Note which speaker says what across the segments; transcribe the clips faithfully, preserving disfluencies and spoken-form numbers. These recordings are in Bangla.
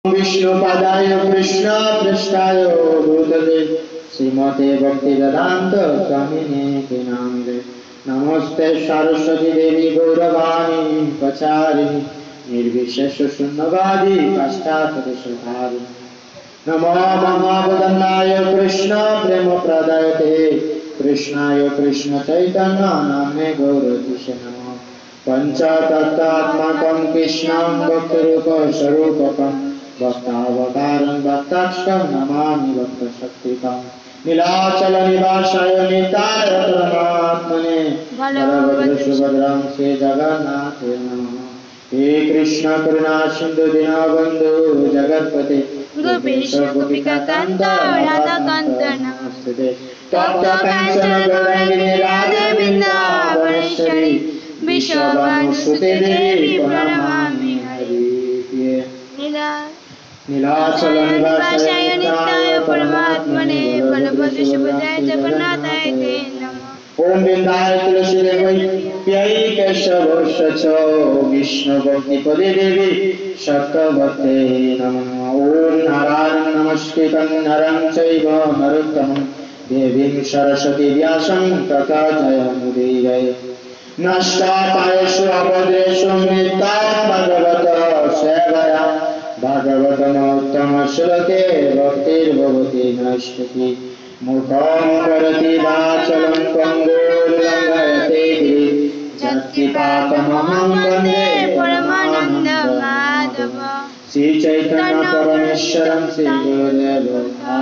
Speaker 1: विष्णुपदाय कृष्ण पृष्ठाय भूतले श्रीमते भक्तिवेदांत स्वामिने नामिने नमस्ते सरस्वती देवी गौरवाणी प्रचारिणी निर्विशेष शून्यवादी पाश्चात्यदेशधारिणी नमो महावदनाय कृष्ण प्रेम प्रदायते कृष्णाय कृष्ण चैतन्य नामे गौरतिषे नमः पंचतत्त्वात्मकं कृष्णं भक्तिरूप स्वरूपकं भक्तावतारं भक्ताक्षं नमामि भक्तशक्तिकं नीलाचल निवासाय नित्याय परमात्मने बलभद्र सुभद्रां श्री जगन्नाथे नमः हे कृष्ण करुणा सिंधु दीनबंधु जगत्पते गोपेश गोपिका कांत राधा कांत नमस्ते तप्त कांचन गौरांगी राधे वृंदावनेश्वरी विश्वभानुसुते देवी प्रणमामि हरि नीलाचल निवासाय नित्याय परमात्मने बलभद्र सुभद्राय जगन्नाथाय ते नमः ओम बिंदाय तुलसी देवी प्याई केशवश्च विष्णु भक्ति पदे देवी शक्तभक्ते नमः ओम नारायण नमस्कृतं नरं चैव नरोत्तमं देवीं सरस्वती व्यासं तथा जयमुदीरये नष्टापायेषु अपद्रेषु मृत्तां भगवत सेवया भागवतमोत्तम श्लोके भक्तिर्भवति नश्यति मुखं करोति वाचालं पङ्गुर्लङ्घयते यत्किपातमहं वन्दे परमानन्दमाधव श्रीचैतन्य परमेश्वरं श्रीगुरुदेवं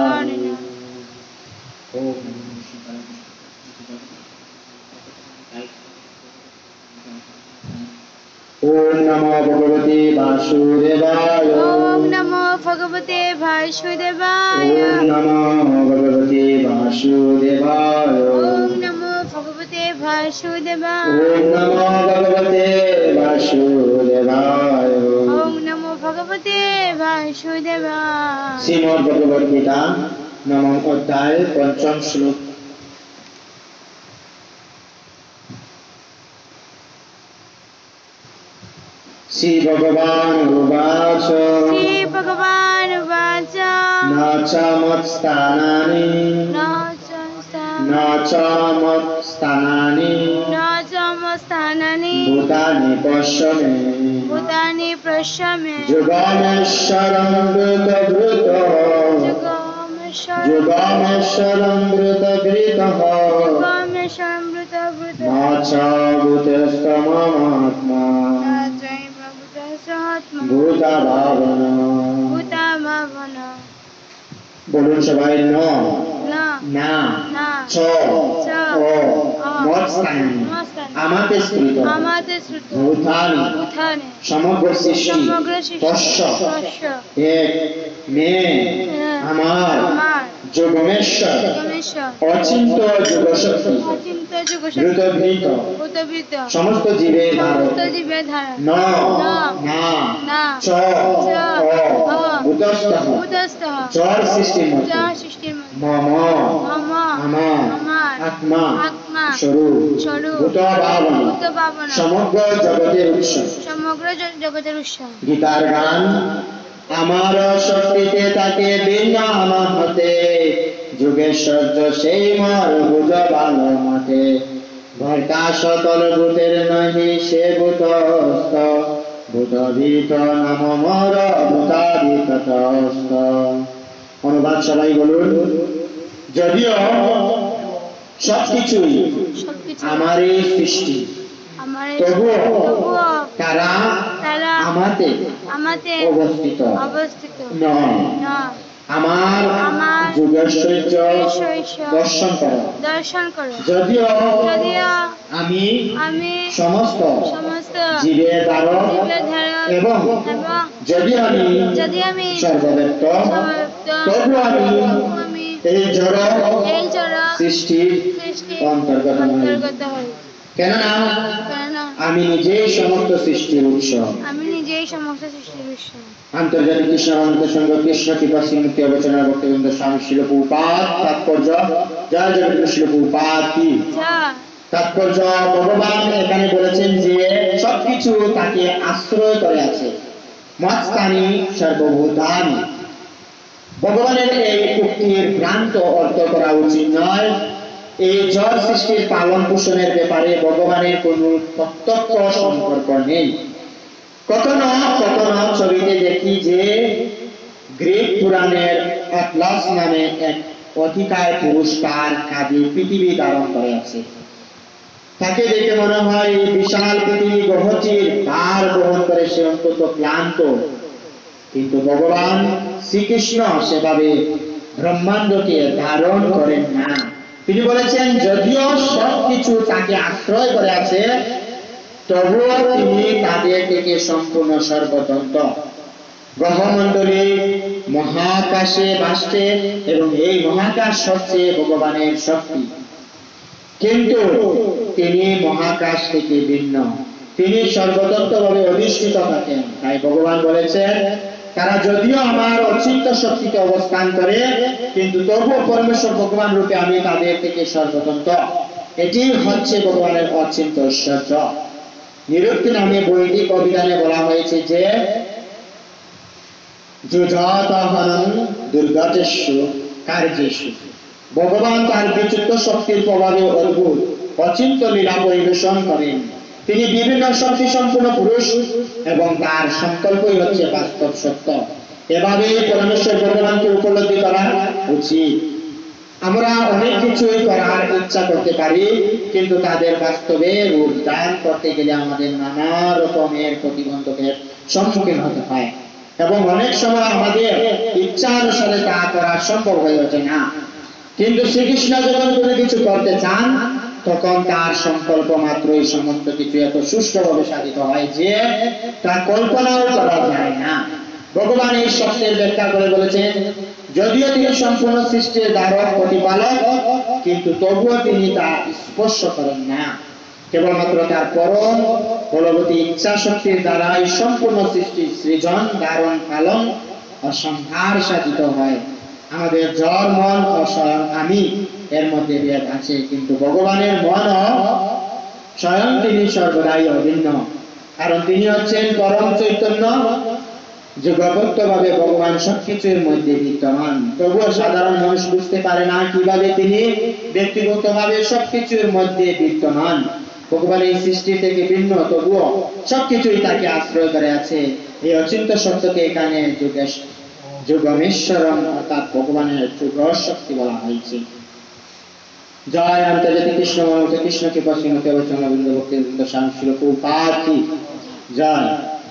Speaker 1: ओम नमो भगवते वासुदेवाय ओम नमो भगवते वासुदेवाय ओम नमो भगवते वासुदेवाय ओम नमो भगवते वासुदेवाय ओम नमो भगवते वासुदेवाय ओम नमो भगवते वासुदेवाय श्रीमद् भगवद गीता नवम अध्याय पंचम श्लोक श्री भगवान उवाच श्री भगवान उवाच न च मत्स्थानानि न च मत्स्थानानि न च मत्स्थानानि भूतानि पश्य मे भूतानि पश्य मे जुगामेश्वरं वृतभृत जुगामेश्वरं वृतभृतः जुगामेश्वरं वृतभृतः न च भूतस्थममात्मा भूता भावना भूता भावना बोलूं सबाई न ना च ओ मत्स्थानानि আমাতে স্মৃত ভূতানি সমগ্র সৃষ্টি পশ্য এক মে আমার যোগমেশ্বর অচিন্ত যোগশক্তি দ্রুতভৃত সমস্ত জীবের ধারক ন না চ অ ভূতস্থ চর সৃষ্টির মধ্যে মম আমার আত্মা স্বরূপ ভূত ভাবনা সমগ্র জগতের উৎস সমগ্র জগতের উৎস গীতার গান আমার শক্তিতে তাকে ভিন্ন আমার হতে যোগেশ্বর্য সেই মর ভুজ ভালো মতে ভর্তা সতল ভূতের নহি সে ভূতস্থ ভূতভীত নাম মর ভূতাভীতস্থ। অনুবাদ সবাই বলুন। যদিও সবকিছুই আমারই সৃষ্টি তবুও তারা আমাতে অবস্থিত নয়। আমার যোগৈশ্বর্য দর্শন করো যদিও আমি সমস্ত জীবের ধারক এবং যদিও আমি সর্বব্যাপ্ত তবু আমি এই জড় সৃষ্টির অন্তর্গত হই। কেননা আমি নিজেই সমস্ত সৃষ্টির উৎস। আন্তর্জাতিক কৃষ্ণ সংঘ কৃষ্ণ কৃপা শ্রীমূর্তি অবচনা ভক্তবৃন্দ স্বামী শিল প্রভুপাদ। তাৎপর্য জয় জগৎগুরু শিল প্রভুপাদ কি। তাৎপর্য ভগবান এখানে বলেছেন যে সবকিছু তাকে আশ্রয় করে আছে। মৎস্থানি সর্বভূতানি। ভগবানের এই উক্তির ভ্রান্ত অর্থ করা উচিত নয়। এই জড় সৃষ্টির পালন পোষণের ব্যাপারে ভগবানের কোন প্রত্যক্ষ সম্পর্ক নেই। কখনো কখনো ছবিতে দেখি যে গ্রিক পুরাণের অ্যাটলাস নামে এক অধিকায় পুরুষ তার কাঁধে পৃথিবী ধারণ করে আছে। তাকে দেখে মনে হয় এই বিশাল পৃথিবী গ্রহটির ভার বহন করে সে অন্তত ক্লান্ত। কিন্তু ভগবান শ্রীকৃষ্ণ সেভাবে ব্রহ্মাণ্ডকে ধারণ করেন না। তিনি বলেছেন যদিও সবকিছু তাকে আশ্রয় করে আছে, তবুও তিনি তাদের থেকে সম্পূর্ণ সর্বতন্ত্র। গ্রহমণ্ডলী মহাকাশে ভাসছে এবং এই মহাকাশ হচ্ছে ভগবানের শক্তি, কিন্তু তিনি মহাকাশ থেকে ভিন্ন। তিনি সর্বতন্ত্রভাবে অধিষ্ঠিত থাকেন। তাই ভগবান বলেছেন তারা যদিও আমার অচিন্ত শক্তিতে অবস্থান করে, কিন্তু তবুও পরমেশ্বর ভগবান রূপে আমি তাদের থেকে সর্বতন্ত্র। এটি হচ্ছে ভগবানের অচিন্ত ঐশ্বর্য। নিরুক্তি নামে বৈদিক অভিধানে বলা হয়েছে যে যুজতহনং দুর্গতেষু কার্যেষু। ভগবান তার বিচিত্র শক্তির প্রভাবে অদ্ভুত অচিন্ত লীলা পরিবেশন করেন। তিনি বিভিন্ন শক্তি সম্পূর্ণ পুরুষ এবং তার সংকল্পই হচ্ছে বাস্তব সত্য। এভাবে পরমেশ্বর ভগবানকে উপলব্ধি করা উচিত। আমরা অনেক কিছুই করার ইচ্ছা করতে পারি, কিন্তু তাদের বাস্তবে রূপ দান করতে গেলে আমাদের নানা রকমের প্রতিবন্ধকের সম্মুখীন হতে হয় এবং অনেক সময় আমাদের ইচ্ছা অনুসারে তা করা সম্ভব হয়ে ওঠে না। কিন্তু শ্রীকৃষ্ণ যখন কোনো কিছু করতে চান, তখন তার সংকল্প মাত্রই সমস্ত কিছু এত সুষ্ঠুভাবে সাধিত হয় যে তা কল্পনাও করা যায় না। ভগবান এই শব্দের ব্যাখ্যা করে বলেছেন যদিও তিনি সম্পূর্ণ সৃষ্টির ধারক প্রতিপালক, কিন্তু তবুও তিনি তা স্পর্শ করেন না। কেবলমাত্র তার পরম বলবতী ইচ্ছা শক্তির দ্বারাই সম্পূর্ণ সৃষ্টির সৃজন, ধারণ, পালন ও সংহার সাধিত হয়। আমাদের জড় মন ও স্বয়ং আমি এর মধ্যে ভেদ আছে, কিন্তু ভগবানের মন ও স্বয়ং তিনি সর্বদাই অভিন্ন, কারণ তিনি হচ্ছেন পরম চৈতন্য। যুগবদ্ধভাবে ভগবান সবকিছুর মধ্যে বিদ্যমান, তবুও সাধারণ মানুষ বুঝতে পারে না কিভাবে তিনি ব্যক্তিগতভাবে সবকিছুর মধ্যে বিদ্যমান। ভগবান এই সৃষ্টি থেকে ভিন্ন, তবুও সবকিছুই তাকে আশ্রয় করে আছে। এই অচিন্ত সত্যকে এখানে যুগেশ যুগমেশ্বরম অর্থাৎ ভগবানের যুগ শক্তি বলা হয়েছে। জয় আন্তর্জাতিক কৃষ্ণ কৃষ্ণ কৃপা শ্রীমতী অবচন্দ্র ভক্তিবৃন্দ স্বামী শিল প্রভুপাদ কি জয়।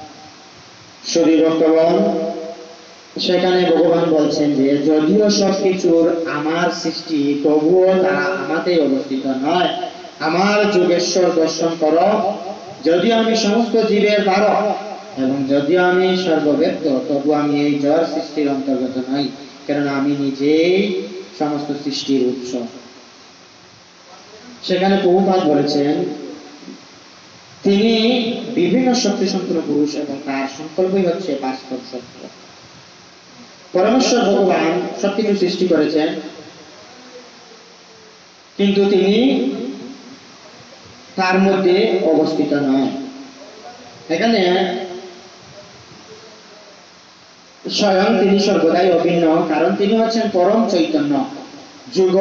Speaker 1: শরীর ভক্তগণ, সেখানে ভগবান বলছেন যে যদিও সবকিছুর আমার সৃষ্টি, তবুও তারা আমাতেই অবস্থিত নয়। আমার যোগেশ্বর দর্শন করো। যদিও আমি সমস্ত জীবের ধারক এবং যদিও আমি সর্বব্যাপ্ত, তবু আমি এই জড় সৃষ্টির অন্তর্গত নই, কারণ আমি নিজেই সমস্ত সৃষ্টির উৎস। সেখানে প্রভুপাদ বলেছেন তিনি বিভিন্ন শক্তি সম্পন্ন পুরুষ এবং তার সংকল্পই হচ্ছে বাস্তব সত্য। পরমেশ্বর ভগবান সবকিছু সৃষ্টি করেছেন, কিন্তু তিনি তার মধ্যে অবস্থিত নয়। এখানে স্বয়ং তিনি সর্বদাই অভিন্ন, কারণ তিনি হচ্ছেন পরম চৈতন্য। যুগ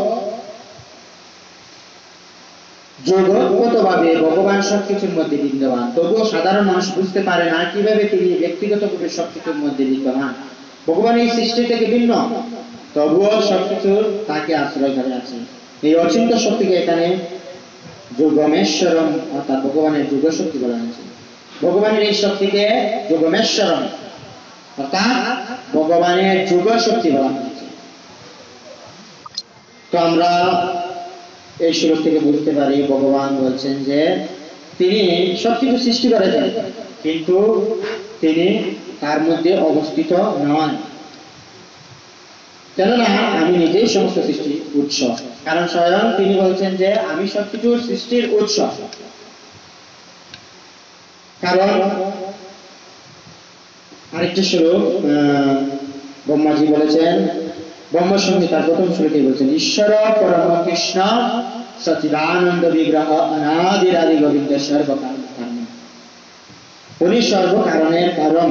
Speaker 1: জগৎগতভাবে ভগবান সবকিছুর মধ্যে বিদ্যমান, তবুও সাধারণ মানুষ বুঝতে পারে না কিভাবে তিনি ব্যক্তিগতভাবে সবকিছুর মধ্যে বিদ্যমান। ভগবান এই সৃষ্টি থেকে ভিন্ন, তবুও সবকিছু তাকে আশ্রয় করে আছে। এই অচিন্ত শক্তিকে এখানে যুগমেশ্বরম অর্থাৎ ভগবানের যুগ শক্তি বলা হয়েছে। ভগবানের এই শক্তিকে যুগমেশ্বরম অর্থাৎ ভগবানের যুগ শক্তি বলা হয়েছে। তো আমরা এই শ্লোক থেকে বুঝতে পারি ভগবান বলছেন যে তিনি সবকিছু সৃষ্টি করেছেন, কিন্তু তিনি তার মধ্যে অবস্থিত নন। কেননা আমি নিজেই সমস্ত সৃষ্টির উৎস, কারণ স্বয়ং তিনি বলছেন যে আমি সবকিছুর সৃষ্টির উৎস। কারণ আরেকটি শ্লোক ব্রহ্মাজি বলেছেন, ব্রহ্মসংহিতার প্রথম শ্লোকে বলছেন ঈশ্বর পরম কৃষ্ণ সচিদানন্দ বিগ্রহ অনাদিরাদি গোবিন্দ সর্বকারণ। উনি সর্বকারণের কারণ।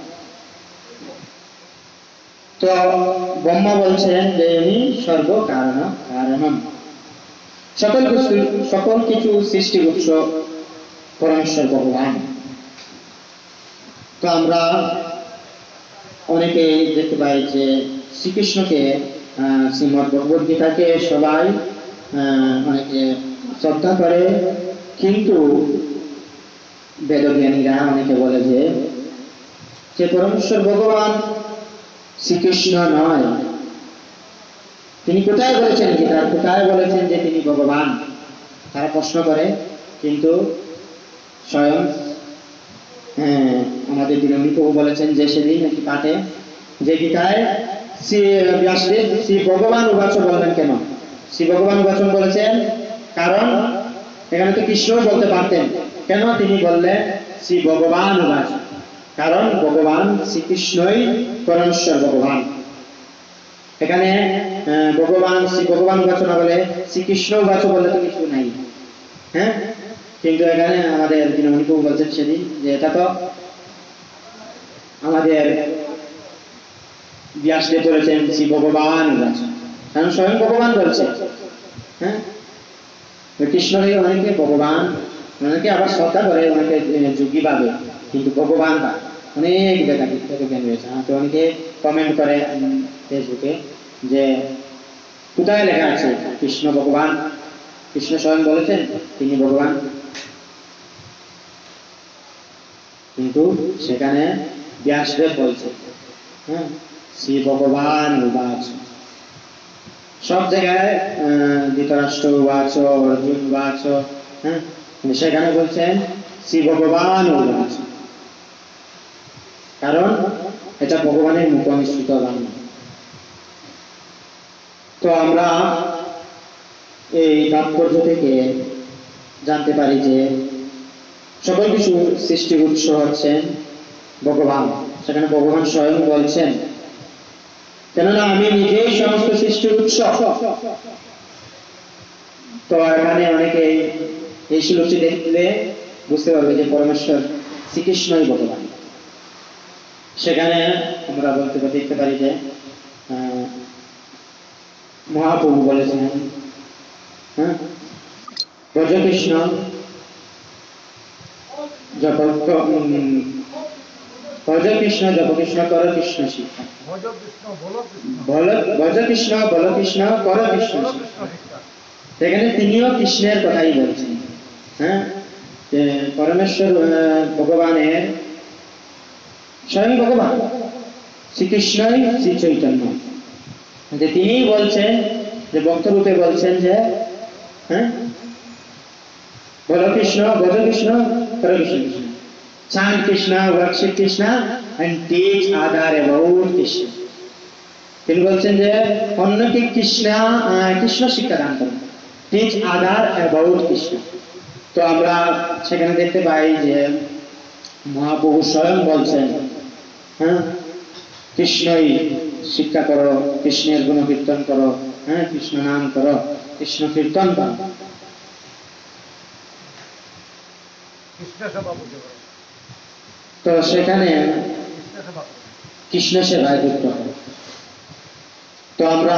Speaker 1: তো ব্রহ্মা বলছেন যে উনি সর্বকারণ কারণ, সকল কিছু সকল কিছু সৃষ্টি উৎস পরমেশ্বর ভগবান। তো আমরা অনেকে দেখতে পাই যে শ্রীকৃষ্ণকে শ্রীমদ্ ভগবদ গীতাকে সবাই অনেকে শ্রদ্ধা করে, কিন্তু বেদজ্ঞানীরা অনেকে বলে যে যে পরমেশ্বর ভগবান শ্রীকৃষ্ণ নয়। তিনি কোথায় বলেছেন গীতার কোথায় বলেছেন যে তিনি ভগবান? তারা প্রশ্ন করে, কিন্তু স্বয়ং হ্যাঁ আমাদের দিনমণি প্রভু বলেছেন যে সেদিন একটি পাঠে যে গীতায় শ্রী ব্যাসদেব শ্রী ভগবান উবাচ বললেন। কেন শ্রী ভগবান উবাচন বলেছেন? কারণ এখানে তো কৃষ্ণ বলতে পারতেন, কেন তিনি বললেন শ্রী ভগবান উবাচ? কারণ ভগবান শ্রীকৃষ্ণই পরমেশ্বর ভগবান। এখানে ভগবান শ্রী ভগবান উবাচ না বলে শ্রীকৃষ্ণ উবাচ বললে তো কিছু নাই। হ্যাঁ, কিন্তু এখানে আমাদের দিনমণি প্রভু বলছেন সেদিন যে এটা তো আমাদের ব্যাসদেব বলেছেন শ্রী ভগবান উবাচ, কারণ স্বয়ং ভগবান বলছে। হ্যাঁ, কৃষ্ণকে অনেকে ভগবান, অনেকে আবার শ্রদ্ধা করে, অনেকে যোগী ভাবে, কিন্তু ভগবান বা অনেক জ্ঞান রয়েছে। তো অনেকে কমেন্ট করে ফেসবুকে যে কোথায় লেখা আছে কৃষ্ণ ভগবান? কৃষ্ণ স্বয়ং বলেছেন তিনি ভগবান, কিন্তু সেখানে ব্যাসদেব বলছে হ্যাঁ শ্রী ভগবান উবাচ। সব জায়গায় ধৃতরাষ্ট্র উবাচ, অর্জুন উবাচ, হ্যাঁ সেখানে বলছেন শ্রী ভগবান উবাচ, কারণ এটা ভগবানের মুখনিসৃত বাণী। তো আমরা এই তাৎপর্য থেকে জানতে পারি যে সকল কিছু সৃষ্টির উৎস হচ্ছেন ভগবান। সেখানে ভগবান স্বয়ং বলছেন, কেননা আমি নিজেই সমস্ত সৃষ্টির উৎস। তো এখানে অনেকে এই শ্লোকটি দেখলে বুঝতে পারবে যে পরমেশ্বর শ্রীকৃষ্ণই ভগবান। সেখানে আমরা বলতে দেখতে পারি যে মহাপ্রভু বলেছেন হ্যাঁ ব্রজকৃষ্ণ জপ ব্রজকৃষ্ণ জপকৃষ্ণ কর কৃষ্ণ শিক্ষা, ব্রজকৃষ্ণ বল কৃষ্ণ কর কৃষ্ণ শিক্ষা। সেখানে তিনিও কৃষ্ণের কথাই বলছেন। হ্যাঁ, পরমেশ্বর ভগবানের স্বয়ং ভগবান শ্রীকৃষ্ণই শ্রী চৈতন্য, যে তিনি বলছেন যে ভক্তরূপে বলছেন যে হ্যাঁ বল কৃষ্ণ বল কৃষ্ণ কর Krishna Krishna, chant Krishna, worship Krishna and teach other about Krishna। তিনি বলছেন যে অন্যকে কৃষ্ণ কৃষ্ণ শিক্ষা দান করুন, teach other about Krishna। তো আমরা সেখানে দেখতে পাই যে মহাপ্রভু স্বয়ং বলছেন হ্যাঁ কৃষ্ণই শিক্ষা করো, কৃষ্ণের গুণ কীর্তন করো, হ্যাঁ কৃষ্ণ নাম করো, কৃষ্ণ কীর্তন করো। তো সেখানে কৃষ্ণ সেবায় যুক্ত হয়। তো আমরা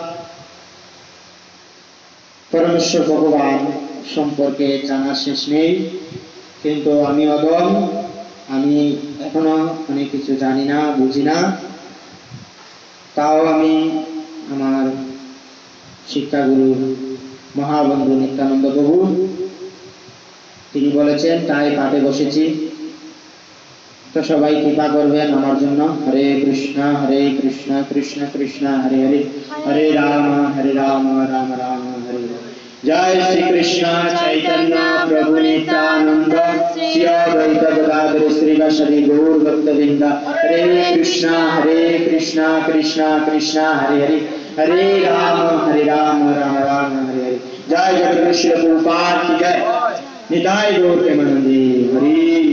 Speaker 1: পরমেশ্বর ভগবান সম্পর্কে জানার শেষ নেই, কিন্তু আমি অদম, আমি এখনো অনেক কিছু জানি না, বুঝি না। তাও আমি আমার শিক্ষাগুরু মহাবন্ধু নিত্যানন্দ প্রভু তিনি বলেছেন তাই পাঠে বসেছি। তো সবাই কৃপা করবেন আমার জন্য। হরে কৃষ্ণ হরে কৃষ্ণ কৃষ্ণ কৃষ্ণ হরে হরে, হরে রাম হরে রাম রাম রাম হরে হরে। জয় শ্রী কৃষ্ণ চৈতন্য প্রভু নিত্যানন্দ, শ্রী অদ্বৈত গদাধর শ্রীবাসাদি গৌর ভক্তবৃন্দ। হরে কৃষ্ণ হরে কৃষ্ণ কৃষ্ণ কৃষ্ণ হরে হরে, হরে রাম হরে রাম রাম রাম হরে হরে। জয় জগদীশ শিল প্রভুপাদ কি জয়। নিতাই গৌর প্রেমানন্দে হরি।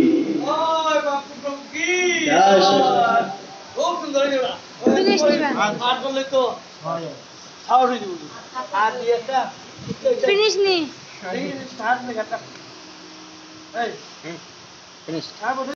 Speaker 2: Finish ni.
Speaker 1: Finish.